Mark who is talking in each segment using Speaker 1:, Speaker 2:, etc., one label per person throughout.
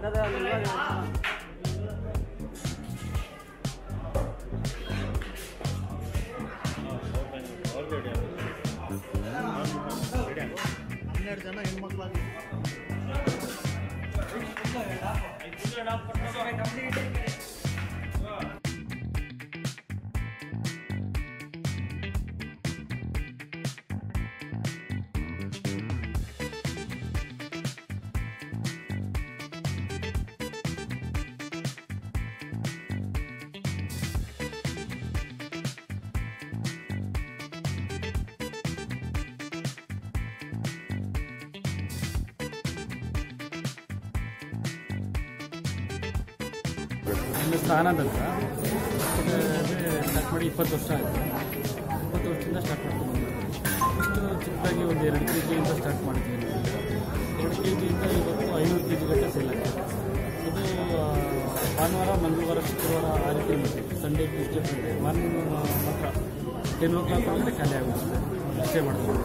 Speaker 1: ಜನ ಹೆಣ್ಮಕ್ಳಾಗಿ
Speaker 2: ಆನಂದ್ ಅಂತ ಸ್ಟಾರ್ಟ್ ಮಾಡಿ 20 ವರ್ಷ ಆಯಿತು. 20 ವರ್ಷದಿಂದ ಸ್ಟಾರ್ಟ್ ಮಾಡ್ಕೊಂಡು ಇಷ್ಟು ಚಿಕ್ಕದಾಗಿ ಒಂದು 2 kg ಸ್ಟಾರ್ಟ್ ಮಾಡಿದ್ವಿ. 2 kg ಇವತ್ತು 500 kg ಗಟ್ಟೆ ಸೇಲ್ ಆಗ್ತದೆ. ಇದು ಭಾನುವಾರ, ಮಂಗಳವಾರ, ಶುಕ್ರವಾರ ಆ ರೀತಿ ಮಾಡ್ತೀವಿ. ಸಂಡೇ, ಟ್ಯೂಸ್ಡೇ, ಫ್ರೈಡೇ ಮಾರ್ನಿಂಗ್ ಮಾತ್ರ 10 o'clock ಒಳಗಡೆ ಖಾಲಿ ಆಗುತ್ತೆ. ಅಷ್ಟೇ ಮಾಡ್ತೀವಿ.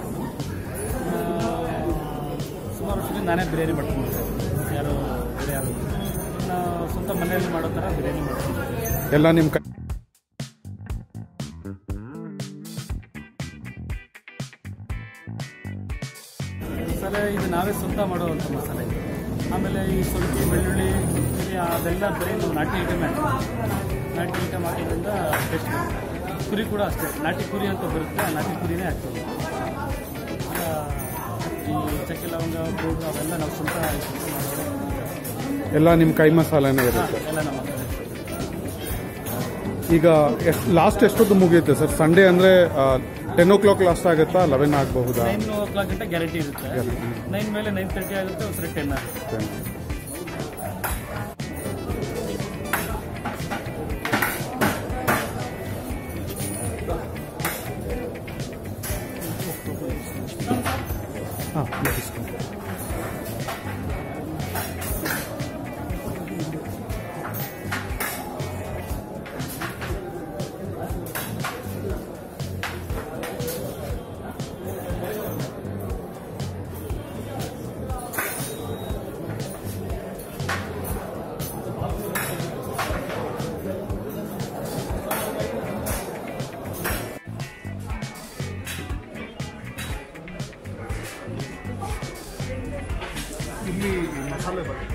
Speaker 2: ಸುಮಾರು ವರ್ಷದಿಂದ ನಾನೇ ಬಿರಿಯಾನಿ ಮಾಡ್ಕೊಂಡು ಯಾರು ಬೇರೆ ಯಾರು ಸ್ವಂತ ಮನೆಯಲ್ಲಿ ಮಾಡೋ ಥರ ಬಿರಿಯಾನಿ ಮಾಡ್ತೀವಿ.
Speaker 3: ಎಲ್ಲ ನಿಮ್ಮ
Speaker 2: ಮಸಾಲೆ ಇದು ನಾವೇ ಸ್ವಂತ ಮಾಡುವಂಥ ಮಸಾಲೆ. ಆಮೇಲೆ ಈ ಶುಂಠಿ, ಬೆಳ್ಳುಳ್ಳಿ, ಅದೆಲ್ಲ ಬರೀ ನಾವು ನಾಟಿ ಐಟಮ್ ಹಾಕೋದ್ರಿಂದ ಟೇಸ್ಟ್ ಬರುತ್ತೆ. ಕುರಿ ಕೂಡ ಅಷ್ಟೇ, ನಾಟಿ ಕುರಿ ಅಂತ ಬರುತ್ತೆ, ಆ ನಾಟಿ ಕುರಿನೇ ಹಾಕ್ತೀವಿ. ಈ ಚಕ್ಕೆ ಲವಂಗ ಪೌಡ್ರು ಅವೆಲ್ಲ ನಾವು ಸ್ವಂತ
Speaker 3: ಎಲ್ಲ ನಿಮ್ಮ ಕೈ ಮಸಾಲೆನೇ ಇರುತ್ತೆ.
Speaker 2: ಎಲ್ಲ ನಮ್ಮ
Speaker 3: ಈಗ ಲಾಸ್ಟ್ ಎಷ್ಟೊತ್ತು ಮುಗಿಯುತ್ತೆ ಸರ್? ಸಂಡೇ ಅಂದರೆ 10 o'clock ಲಾಸ್ಟ್ ಆಗುತ್ತಾ, 11 ಆಗಬಹುದಾ?
Speaker 2: 9 o'clock ಗಂಟೆ ಗ್ಯಾರಂಟಿ ಇರುತ್ತೆ. 9 ಮೇಲೆ 9:30 ಆಗುತ್ತೆ, ಒಂದ್ಸರಿ 10 ಆಗುತ್ತೆ.
Speaker 3: ಹಾಂ,
Speaker 1: ಇಲ್ಲಿ ಮಸಾಲೆ ಬರುತ್ತೆ.